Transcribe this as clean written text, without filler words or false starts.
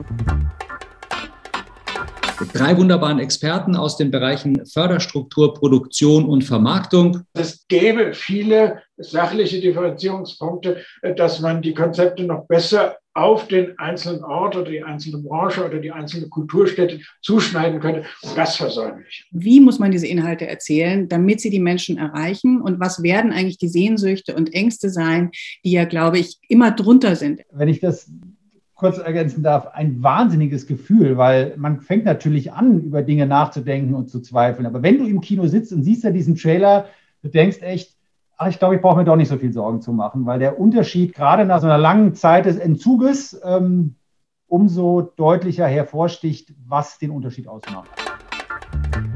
Drei wunderbaren Experten aus den Bereichen Förderstruktur, Produktion und Vermarktung. Es gäbe viele sachliche Differenzierungspunkte, dass man die Konzepte noch besser auf den einzelnen Ort oder die einzelne Branche oder die einzelne Kulturstätte zuschneiden könnte. Und das versäume ich. Wie muss man diese Inhalte erzählen, damit sie die Menschen erreichen? Und was werden eigentlich die Sehnsüchte und Ängste sein, die ja, glaube ich, immer drunter sind? Wenn ich das kurz ergänzen darf, ein wahnsinniges Gefühl, weil man fängt natürlich an, über Dinge nachzudenken und zu zweifeln. Aber wenn du im Kino sitzt und siehst ja diesen Trailer, du denkst echt, ach, ich glaube, ich brauche mir doch nicht so viel Sorgen zu machen, weil der Unterschied gerade nach so einer langen Zeit des Entzuges umso deutlicher hervorsticht, was den Unterschied ausmacht.